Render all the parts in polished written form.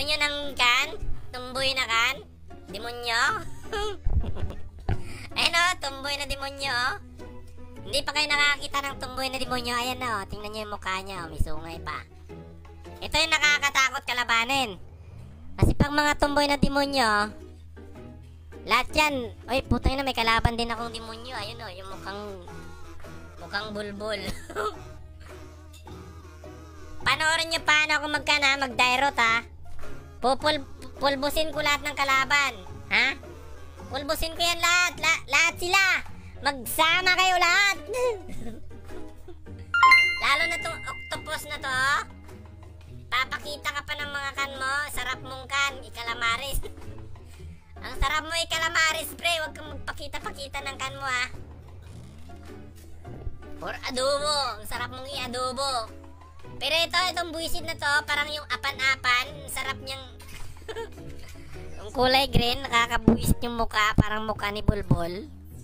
nyo ng kan? Tumboy na kan? Demonyo? Ayun o, tumboy na demonyo o. Hindi pa kayo nakakita ng tumboy na demonyo. Ayan o, tingnan nyo yung mukha niya o. May sungay pa. Ito yung nakakatakot kalabanin. Kasi pag mga tumboy na demonyo, lahat yan. Uy, putang ina, may kalaban din akong demonyo. Ayun o, yung mukhang bulbul. Panoorin nyo paano ako mag-dairot ha. Pulbusin ko lahat ng kalaban. Ha? Pulbusin ko yan lahat. Lahat sila. Magsama kayo lahat. Lalo na tong octopus na to. Papakita ka pa ng mga kan mo. Sarap mong kan. Ikalamaris. Ang sarap mo ikalamaris, pre. Huwag kang magpakita-pakita ng kan mo ha. Or adobo. Ang sarap mong i-adobo. Pero itong buwisit na to, parang yung apan-apan. Sarap niyang yung kulay green, nakakabuwisit yung mukha. Parang mukha ni Bulbul.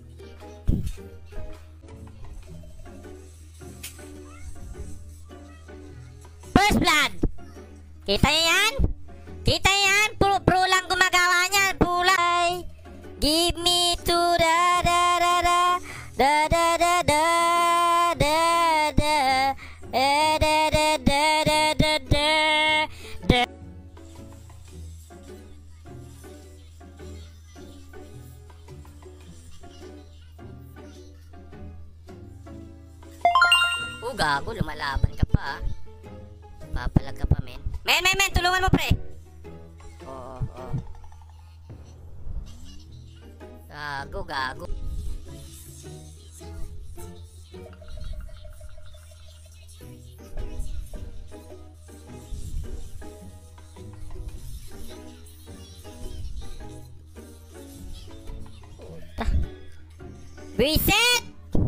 First blood! Kita niyo yan? Kita niyo yan? Pro lang gumagawa niyan. Pro lang. Give me to da da da da da da da da da da da da da da da da. Gago, lumalaban ka pa. Papalag ka pa, men. Men, tulungan mo, pre. Oo. Gago. Reset!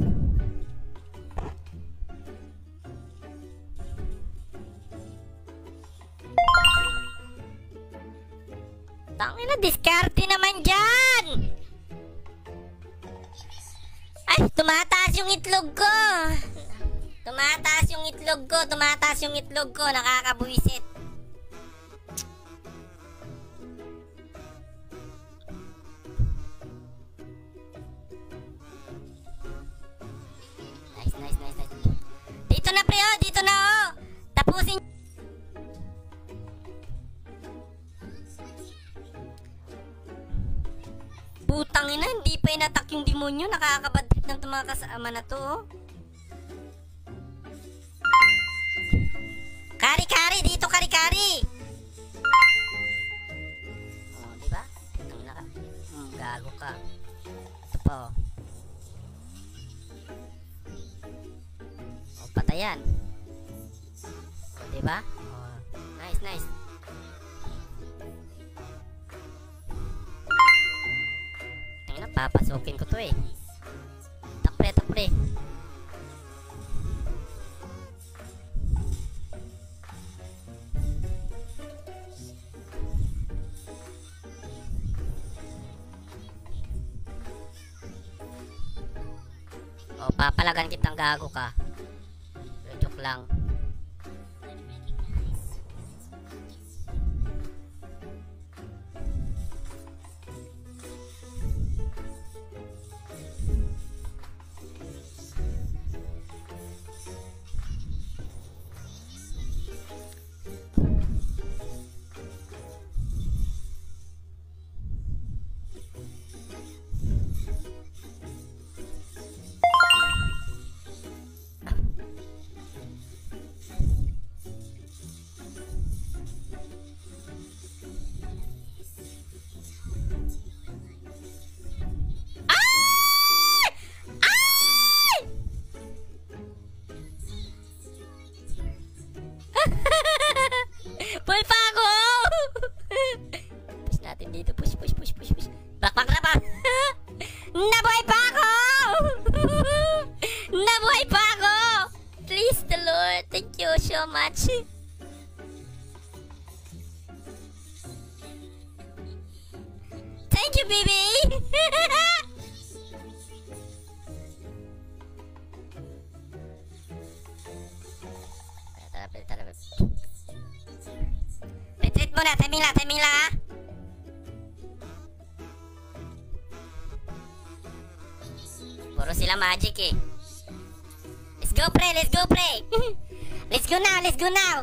Tangina, diskarte naman dyan! Ay, tumataas yung itlog ko! Tumataas yung itlog ko, nakakabuisit. Nice. Dito na, pre, oh! Dito na, oh! Tapusin. Putang ina, hindi pa inatak yung demonyo. Nakakabadrit ng mga kasama na to, oh. Kari, dito kari. Oh, diba? Gago ka. Ito pa, oh. Oh, patayan. Oh, diba? Oh, nice. Tingnan, papasukin ko to eh. Takpre. O, papalagan kitang gago ka. Joke lang. Pull pa ako! Push natin dito. Push. Bakbak na pa! Nabuhay pa ako! Nabuhay pa ako! Please the Lord. Thank you so much. Thank you, baby! Tara. muna. Timing lang ha. Puro sila magic eh. Let's go pre. Let's go now.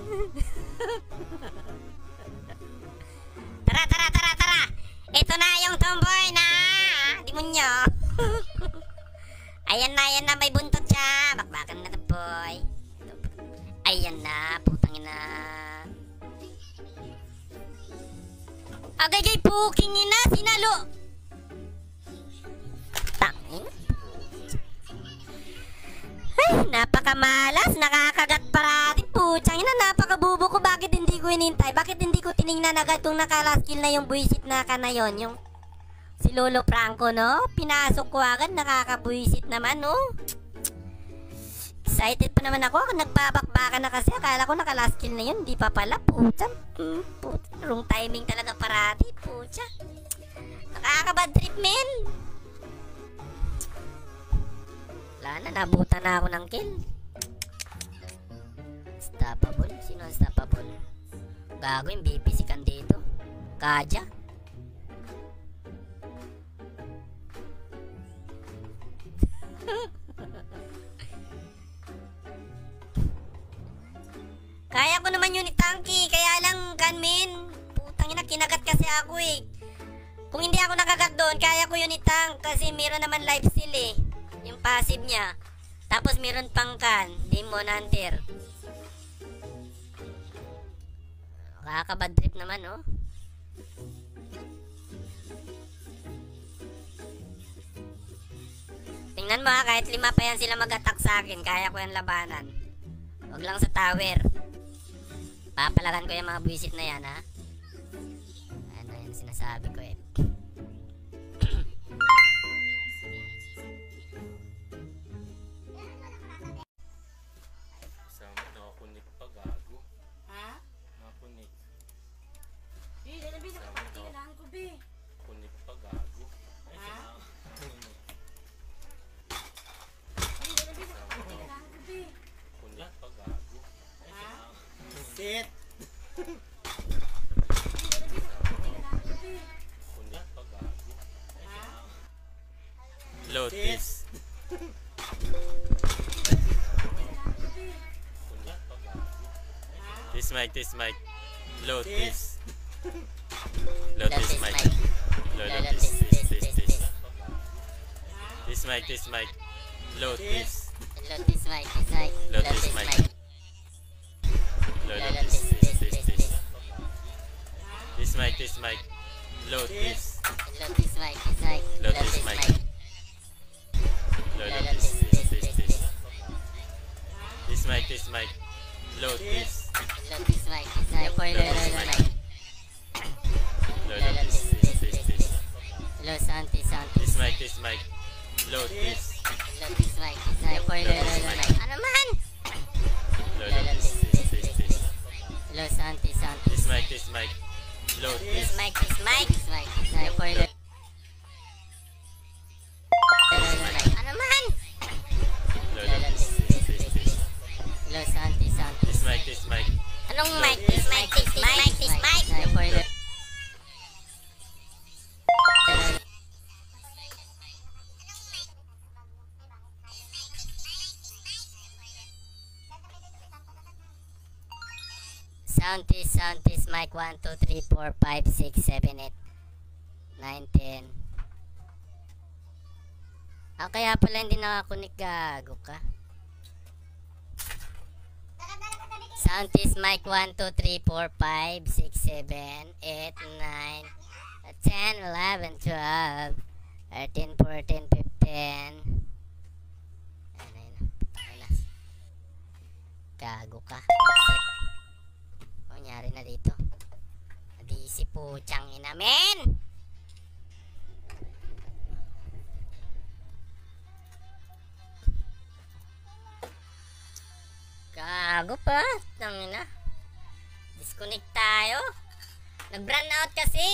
Tara. Ito na yung tomboy na demonyo. Ayan na, may buntot siya. Bakbakan na to boy. Ayan na, putang ina. Agay puking ina, sinalo. Tangin. Ay, napakamalas, nakakagat parati. Putsang ina, napakabubo ko. Bakit hindi ko inintay? Bakit hindi ko tiningnan agad kung nakalaskill na yung buisit na ka na yun? Yung si Lolo Franco, no? Pinasok ko agad, nakakabuisit naman, no? Excited pa naman ako. Nagbabakbaka na kasi. Akala ko nakalaskill na yun. Hindi pa pala. Putsang. Wrong timing talaga parati. Putsang. Nakakabad trip, men. Wala na, nabutan na ako ng kill. Unstoppable? Sino unstoppable? Gago yung BP si Candido. Kaja. Kaya ko naman yun tanky. Kaya lang, kanmin. Putang ina, kinagat kasi ako eh. Kung hindi ako nakagat doon, kaya ko yun tank. Kasi meron naman lifesteal eh. Yung passive niya. Tapos meron pang Demon Hunter. Kakabad trip naman, oh. Tingnan mo ha, kahit 5 pa yan sila mag-attack sa akin, kaya ko yan labanan. Huwag lang sa tower. Papalagan ko yung mga buwisit na yan, ha. Ano yan sinasabi ko eh. Nakakunik pa, gago. Ha? Nakakunik. Labi na kapatilan ko, be. Kunik pa, gago. Ay, Ha? kunik. Labi na kapatilan ko, be. Kunik pa, gago. Ay, Ha? Sit! Labi na kapatilan ko, be. kunik pa, gago. Ay, Ha? Lotus. Kapatilan ko, be. Kunik pa, gago. Ha? This mic. Lotus. Lotus Lotus mic. mic. Lotus. This. Ha? This mic. Lotus. Lotus mic. Lotus mic. Lotus. This. This mic. Lotus. Lotus mic. Lotus mic. Lotus. This. This mic. Lotus. Lotus mic. Lotus mic. Lotus. This. Lo Santi. This mic. Lotus. Lotus mic. Ano man? Lotus. This. Lo Santi. This mic. Lotus. Mic. Ano man? Lotus. Lo Santi. This mic. Anong mic? This mic. Sound test, mic 1, 2, 3, 4, 5, 6, 7, 8, 9, 10. Ah, kaya pala hindi nakakunik, gago ka. Sound test, mic 1, 2, 3, 4, 5, 6, 7, 8, 9, 10, 11, 12, 13, 14, 15. Ayun. Gago ka. Nangyari na dito. Nadisi po tiyang inamin. Gago pa. Tangina. Disconnect tayo. Nag-brand out kasi.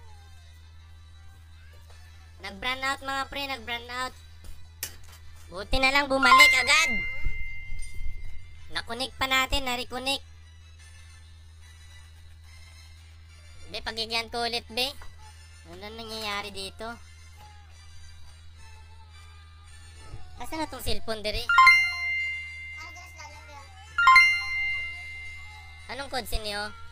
Nag-brand out mga pre. Nag-brand out. Buti na lang bumalik agad. Nakunik pa natin. Na-reconnect. Be, pagigyan ko ulit, be. Ano nangyayari dito? Asan na tong cellphone dire? Anong code sinyo?